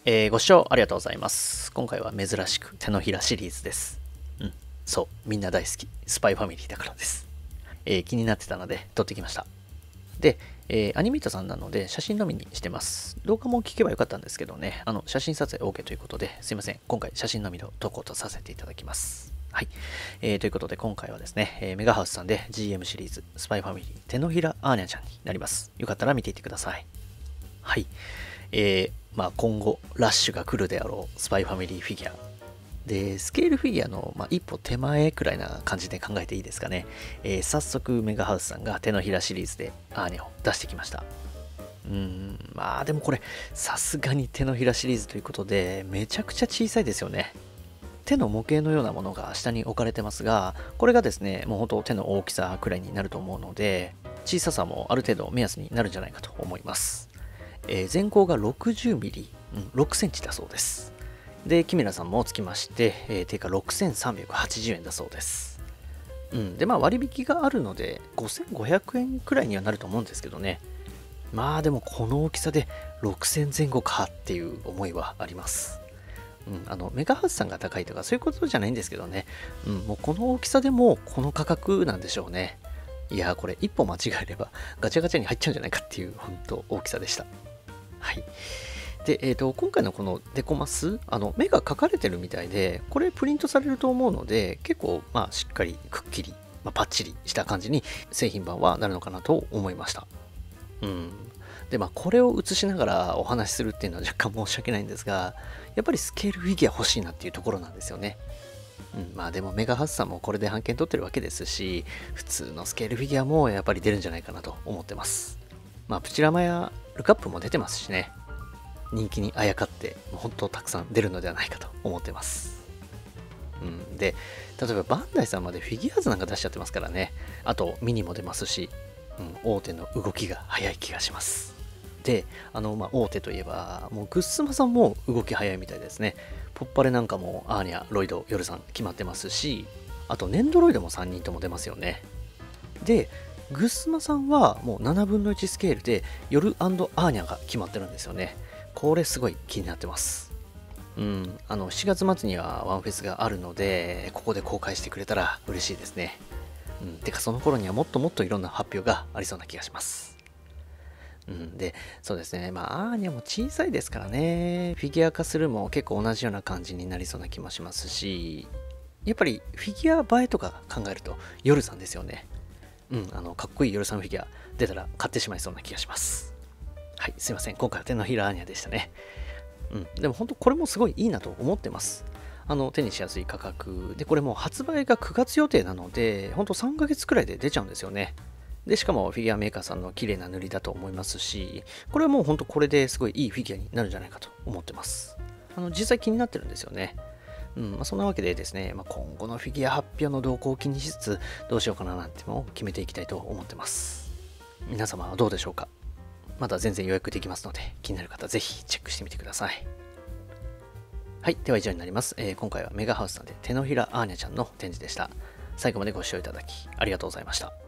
ご視聴ありがとうございます。今回は珍しく手のひらシリーズです。そう、みんな大好き、スパイファミリーだからです。気になってたので撮ってきました。で、アニメートさんなので写真のみにしてます。動画も聞けばよかったんですけどね、写真撮影 OK ということで、すいません、今回写真のみの投稿とさせていただきます。はい。ということで今回はですね、メガハウスさんで GM シリーズ、スパイファミリー、手のひらアーニャちゃんになります。よかったら見ていってください。はい。今後ラッシュが来るであろうスパイファミリーフィギュアで、スケールフィギュアの、一歩手前くらいな感じで考えていいですかね。早速メガハウスさんが手のひらシリーズでアーニャを出してきました。でもこれさすがに手のひらシリーズということでめちゃくちゃ小さいですよね。手の模型のようなものが下に置かれてますが、これがですね、もう本当手の大きさくらいになると思うので、小ささもある程度目安になるんじゃないかと思います。全高が60ミリ、6センチだそうです。で、キメラさんもつきまして、定価6380円だそうです。で、割引があるので、5500円くらいにはなると思うんですけどね。でもこの大きさで6000前後かっていう思いはあります。メガハウスさんが高いとかそういうことじゃないんですけどね。もうこの大きさでもこの価格なんでしょうね。いやー、これ一歩間違えればガチャガチャに入っちゃうんじゃないかっていう本当大きさでした。はい。で、今回のこのデコマス、目が描かれてるみたいで、これプリントされると思うので、結構、しっかりくっきり、パッチリした感じに製品版はなるのかなと思いました。で、これを映しながらお話しするっていうのは若干申し訳ないんですが、やっぱりスケールフィギュア欲しいなっていうところなんですよね。でもメガハウスさんもこれで版権取ってるわけですし、普通のスケールフィギュアもやっぱり出るんじゃないかなと思ってます。プチラマやルカップも出てますしね。人気にあやかって本当たくさん出るのではないかと思ってます。で、例えばバンダイさんまでフィギュアーズなんか出しちゃってますからね。あとミニも出ますし、大手の動きが早い気がします。で、大手といえばもうグッスマさんも動き早いみたいですね。ポッパレなんかもアーニャ、ロイド、ヨルさん決まってますし、あとネンドロイドも3人とも出ますよね。で、グッスマさんはもう7分の1スケールでヨルアーニャが決まってるんですよね。これすごい気になってます。7月末にはワンフェスがあるので、ここで公開してくれたら嬉しいですね。てかその頃にはもっともっといろんな発表がありそうな気がします。で、そうですね。アーニャも小さいですからね。フィギュア化するも結構同じような感じになりそうな気もしますし、やっぱりフィギュア映えとか考えると、ヨルさんですよね。かっこいいヨルさんフィギュア出たら買ってしまいそうな気がします。はい、すいません。今回は手のひらアーニャでしたね。でも本当これもすごいいいなと思ってます。手にしやすい価格で、これもう発売が9月予定なので、本当3ヶ月くらいで出ちゃうんですよね。で、しかもフィギュアメーカーさんの綺麗な塗りだと思いますし、これはもう本当これですごいいいフィギュアになるんじゃないかと思ってます。実際気になってるんですよね。そんなわけでですね、今後のフィギュア発表の動向を気にしつつ、どうしようかななんても決めていきたいと思ってます。皆様はどうでしょうか？まだ全然予約できますので、気になる方ぜひチェックしてみてください。はい、では以上になります。今回はメガハウスさんで手のひらアーニャちゃんの展示でした。最後までご視聴いただきありがとうございました。